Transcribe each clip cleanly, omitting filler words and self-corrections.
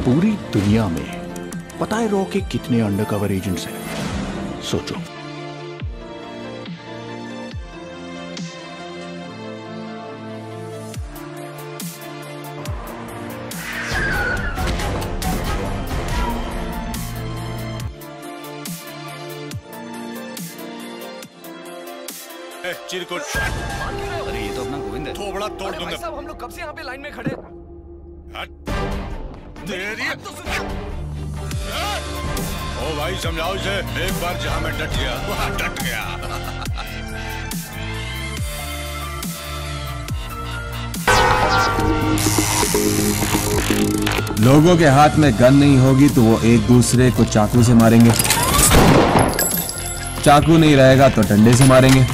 पूरी दुनिया में पता है रॉ के कितने अंडरकवर एजेंट्स हैं? सोचो। चिरकुट। अरे ये तो अपना गोविंद है। थोबड़ा तोड़ दूंगा। साहब हम लोग कब से यहाँ पे लाइन में खड़े। तेरी ओ भाई समझाओ इसे। एक बार जहाँ मैं डट गया वहाँ डट गया। लोगों के हाथ में गन नहीं होगी तो वो एक दूसरे को चाकू से मारेंगे, चाकू नहीं रहेगा तो डंडे से मारेंगे,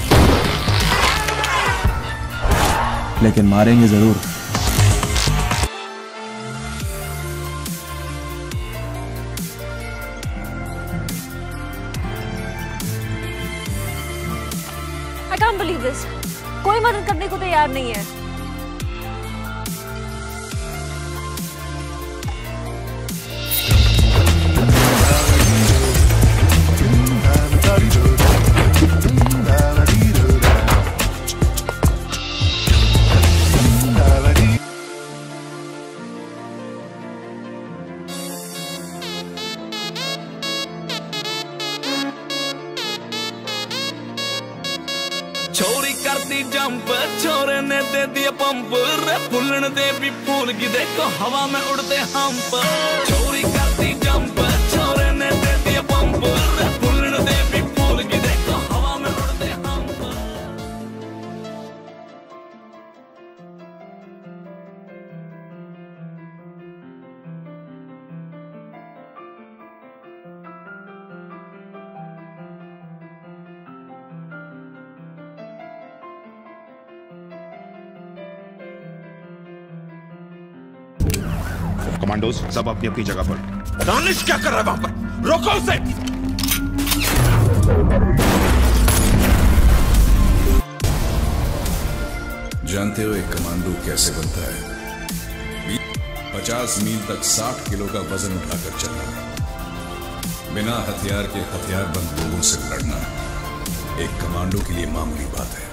लेकिन मारेंगे जरूर। I can't believe this. कोई मदद करने को तैयार नहीं है। छोरी करती जंप, छोरे ने दे दिया पंप, फूलन दे भी फूल की देखो हवा में उड़ते हंप। छोरी करती जंप, छोरे ने दे दिया पंप, फूलन दे भी फूल की देखो हवा में उड़ते हंप। कमांडोज सब अपनी अपनी जगह पर। तानिश क्या कर रहा है वहां पर? रोको उसे। जानते हो एक कमांडो कैसे बनता है? 50 मील तक 60 किलो का वजन उठाकर चलना, बिना हथियार के हथियारबंद लोगों से लड़ना एक कमांडो के लिए मामूली बात है।